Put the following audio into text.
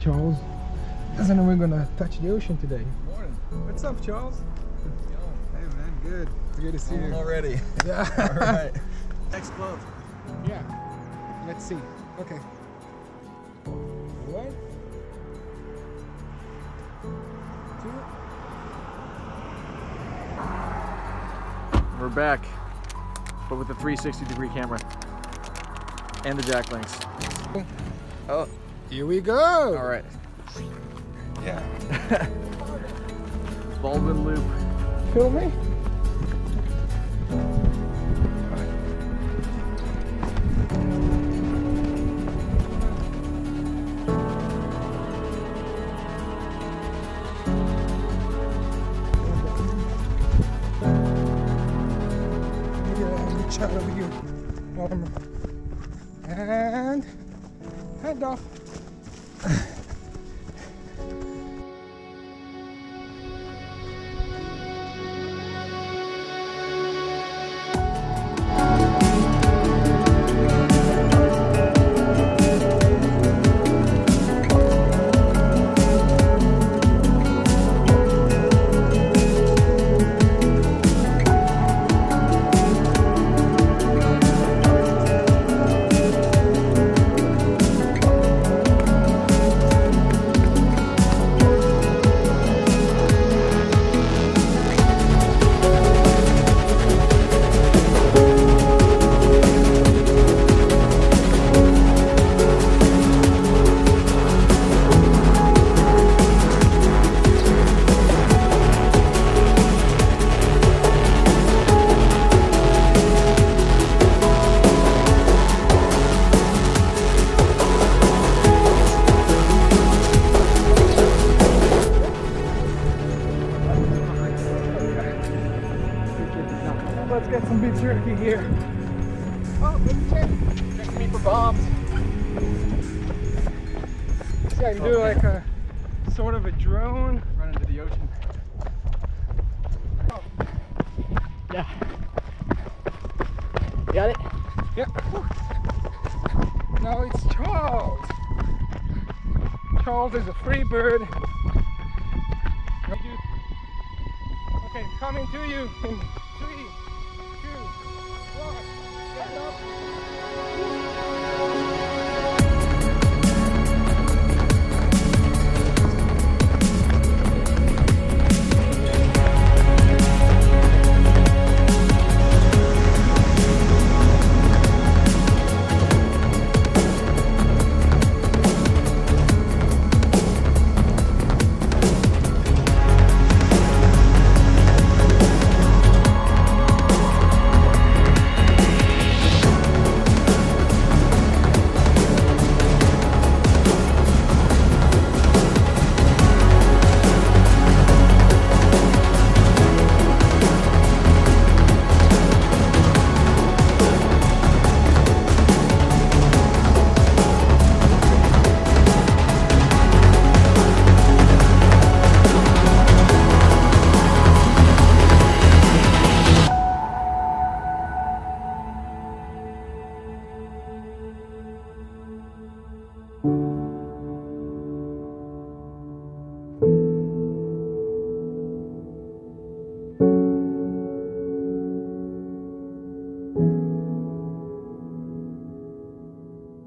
Charles. Doesn't know we're gonna touch the ocean today. Morning. What's up, Charles? Hey man, good. Good to see you. Already. Yeah. All right. Next glove. Yeah. Let's see. Okay. One. Two. We're back, but with the 360-degree camera and the jack links. Oh, Here we go. all right. Yeah. Baldwin loop. Film me. Shot over you. And hand off. Let's get some beef jerky here. Oh, let me check. Check me for bombs. See, I can do like a sort of a drone. Run into the ocean. Oh. Yeah. Got it? Yeah. Now it's Charles. Charles is a free bird. Okay, coming to you in 3, 2, 1. Stand up.